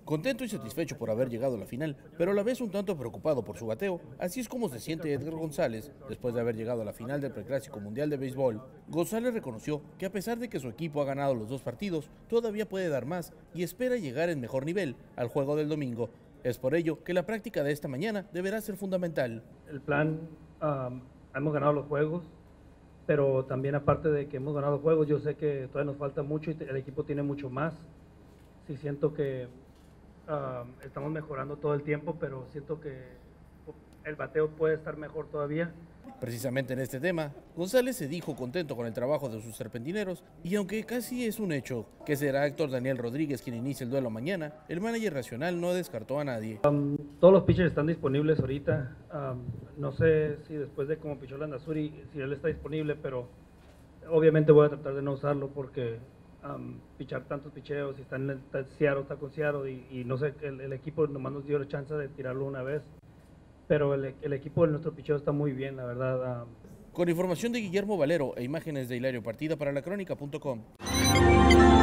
Contento y satisfecho por haber llegado a la final, pero a la vez un tanto preocupado por su bateo, así es como se siente Edgar González después de haber llegado a la final del Preclásico Mundial de Béisbol. González reconoció que a pesar de que su equipo ha ganado los 2 partidos, todavía puede dar más y espera llegar en mejor nivel al juego del domingo. Es por ello que la práctica de esta mañana deberá ser fundamental. El plan, hemos ganado los juegos, pero también aparte de que hemos ganado los juegos, yo sé que todavía nos falta mucho y el equipo tiene mucho más. Sí siento que estamos mejorando todo el tiempo, pero siento que el bateo puede estar mejor todavía. Precisamente en este tema, González se dijo contento con el trabajo de sus serpentineros y aunque casi es un hecho que será Héctor Daniel Rodríguez quien inicie el duelo mañana, el manager nacional no descartó a nadie. Todos los pitchers están disponibles ahorita, no sé si después de como pichó Landazuri, si él está disponible, pero obviamente voy a tratar de no usarlo porque pichar tantos picheos, si está en Seattle, está con Seattle y no sé, el equipo nomás nos dio la chance de tirarlo una vez, pero el equipo de nuestro picheo está muy bien, la verdad. Con información de Guillermo Valero e imágenes de Hilario Partida para lacronica.com.